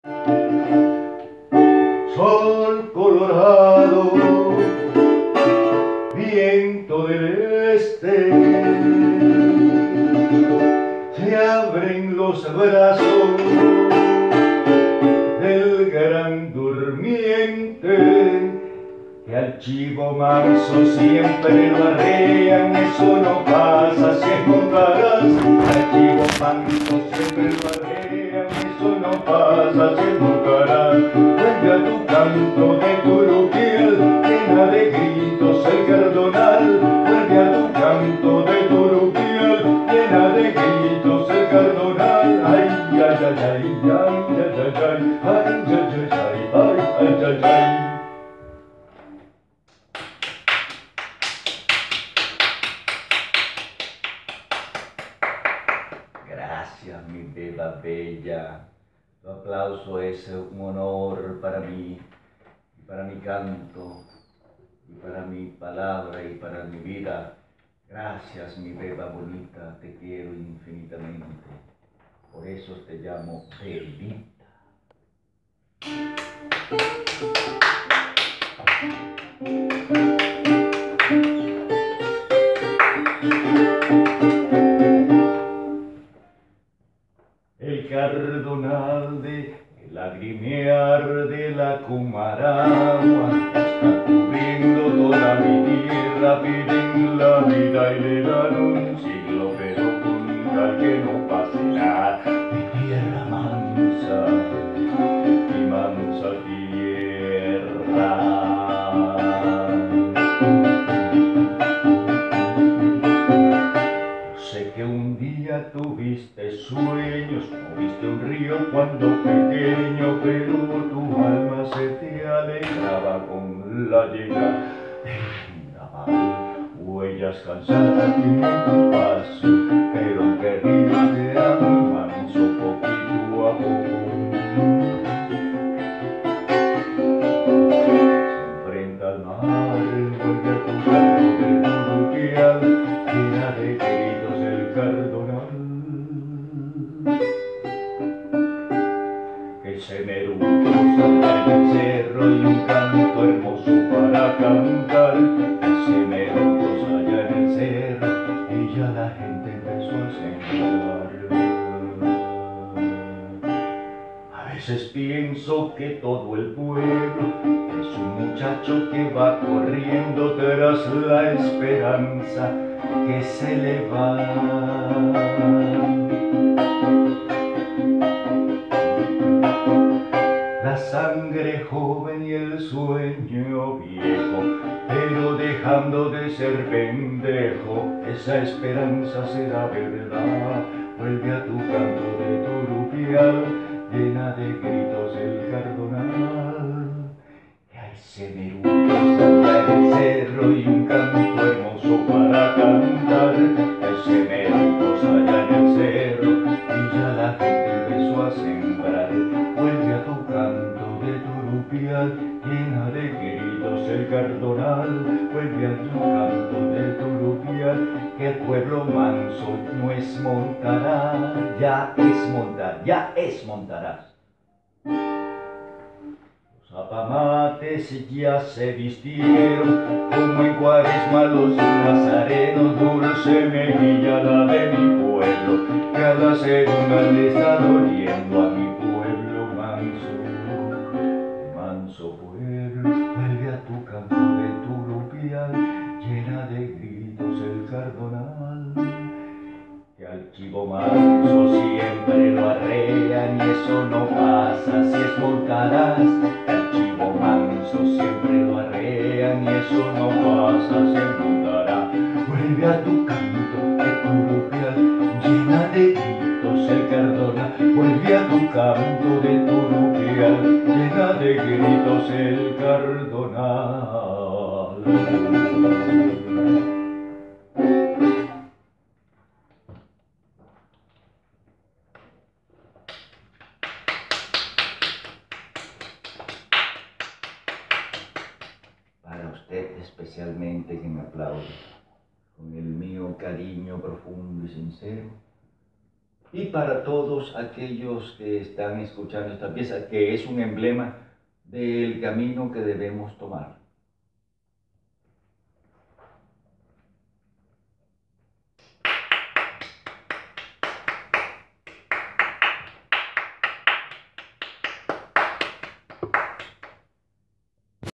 Sol colorado, viento del este, se abren los brazos del gran durmiente, que al chivo manso siempre lo arrean. Eso no pasa si es montaraz. Al chivo manso siempre lo arrean. Eso no pasa si es montaraz. Vuelve a tu canto de Turuquiel, llena de gritos el cardonal. Vuelve a tu canto de Turuquiel, llena de gritos el cardonal. Ay, ay, ay, ay, ay, ay, ay, ay, ay, ay, ay, ay, ay, ay. Gracias, mi beba bella. Tu aplauso es un honor para mí, y para mi canto, y para mi palabra, y para mi vida. Gracias, mi beba bonita, te quiero infinitamente. Por eso te llamo Bebita. El cardonal de el lagrimear de la Cumaragua está cubriendo toda mi tierra. Piden la vida y le dan un siglo, pero con tal que no pase nada. Mi tierra mansa, mi mansa tierra. Sé que un día tuviste sueños, no viste un río cuando pequeño, pero tu alma se te alegraba con la llegada del vendaval. Huellas cansadas tienen tu paso, pero que ríos te manso poquito a poco. Se enfrenta al mar, vuelve a tu canto de Turuquial, llena de gritos el cardonal. Que se merudo salta en el cerro y un canto hermoso para cantar. Que se merudo allá en el cerro y ya la gente empezó a sembrar. A veces pienso que todo el pueblo es un muchacho que va corriendo tras la esperanza que se le va. La sangre joven y el sueño viejo, pero dejando de ser pendejo, esa esperanza será verdad. Vuelve a tu canto de Turupial, llena de gritos el cardonal. Que hay semerudos allá en el cerro y un canto hermoso para cantar. Que hay semerudos allá en el cerro y ya la gente empezó a sembrar. Vuelve a tu canto de Turupial, llena de gritos el cardonal. Vuelve a tu canto de Turupial, que el pueblo manso no es Montaraz, ya es montar, ya es Montaraz. Los zapamates ya se vistieron, como en Cuaresma los nazarenos. Dulce mejilla la de mi pueblo, que a la segunda le está doliendo a mi pueblo manso. Manso pueblo, vuelve a tu canto de Turupial, llena de gritos el cardonal. Que al chivo manso siempre lo arrean y eso no pasa si es Montaraz. Que al chivo manso siempre lo arrean y eso no pasa si es Montaraz. Vuelve a tu canto de Turupial, llena de gritos el cardonal. Vuelve a tu canto de Turupial, llena de gritos el cardonal. Para usted especialmente que me aplaude, con el mío cariño profundo y sincero, y para todos aquellos que están escuchando esta pieza, que es un emblema del camino que debemos tomar.